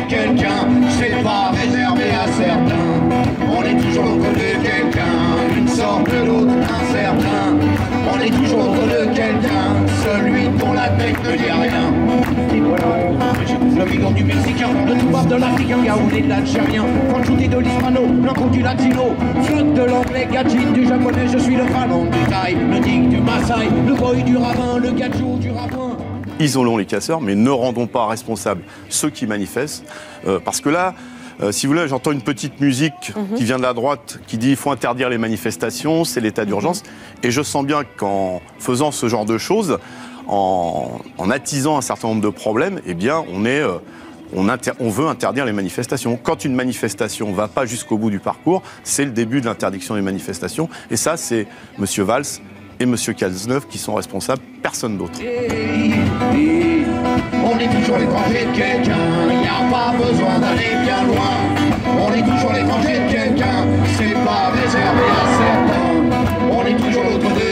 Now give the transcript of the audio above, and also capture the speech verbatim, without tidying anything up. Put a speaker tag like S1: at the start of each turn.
S1: quelqu'un, c'est pas réservé à certains. On est toujours l'autre de quelqu'un, une sorte de l'autre incertain. On est toujours l'autre de quelqu'un, celui dont la tête ne dit rien. Et voilà, le bigorre du Mexicain, le toubab de l'Africain, Yaoundé de l'Algérien, Franchouté de l'Hispano, Blanco du Latino, flotte de l'anglais, Gadjin du japonais, je suis le Falon du Thaï, le Tig du Maasai, le boy du ravin, le Gadjou du ravin.
S2: Isolons les casseurs, mais ne rendons pas responsables ceux qui manifestent, euh, parce que là, Euh, si vous voulez, j'entends une petite musique mmh. qui vient de la droite, qui dit qu'il faut interdire les manifestations, c'est l'état d'urgence. Mmh. Et je sens bien qu'en faisant ce genre de choses, en, en attisant un certain nombre de problèmes, eh bien, on, est, euh, on, inter- on veut interdire les manifestations. Quand une manifestation ne va pas jusqu'au bout du parcours, c'est le début de l'interdiction des manifestations. Et ça, c'est M. Valls et M. Cazeneuve qui sont responsables, personne d'autre.
S1: On est toujours l'étranger de quelqu'un, il n'y a pas besoin d'aller bien loin. On est toujours l'étranger de quelqu'un, c'est pas réservé à certains. On est toujours l'autre de